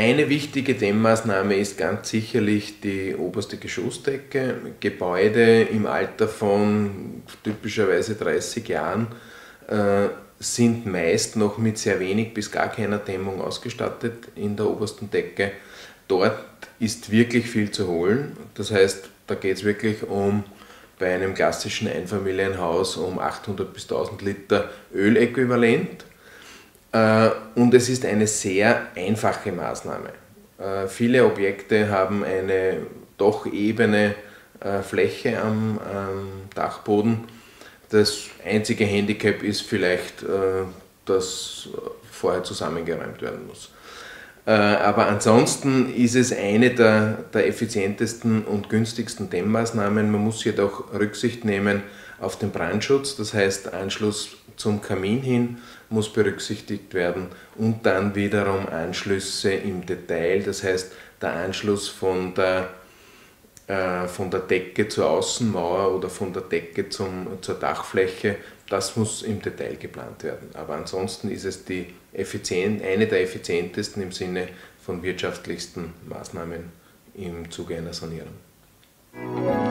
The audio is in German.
Eine wichtige Dämmmaßnahme ist ganz sicherlich die oberste Geschossdecke. Gebäude im Alter von typischerweise 30 Jahren sind meist noch mit sehr wenig bis gar keiner Dämmung ausgestattet in der obersten Decke. Dort ist wirklich viel zu holen. Das heißt, da geht es wirklich bei einem klassischen Einfamilienhaus um 800 bis 1000 Liter Öläquivalent. Und es ist eine sehr einfache Maßnahme. Viele Objekte haben eine doch ebene Fläche am Dachboden. Das einzige Handicap ist vielleicht, dass vorher zusammengeräumt werden muss. Aber ansonsten ist es eine der effizientesten und günstigsten Dämmmaßnahmen. Man muss jedoch Rücksicht nehmen auf den Brandschutz, das heißt Anschluss zum Kamin hin muss berücksichtigt werden und dann wiederum Anschlüsse im Detail, das heißt der Anschluss von der Decke zur Außenmauer oder von der Decke zur Dachfläche, das muss im Detail geplant werden. Aber ansonsten ist es eine der effizientesten im Sinne von wirtschaftlichsten Maßnahmen im Zuge einer Sanierung.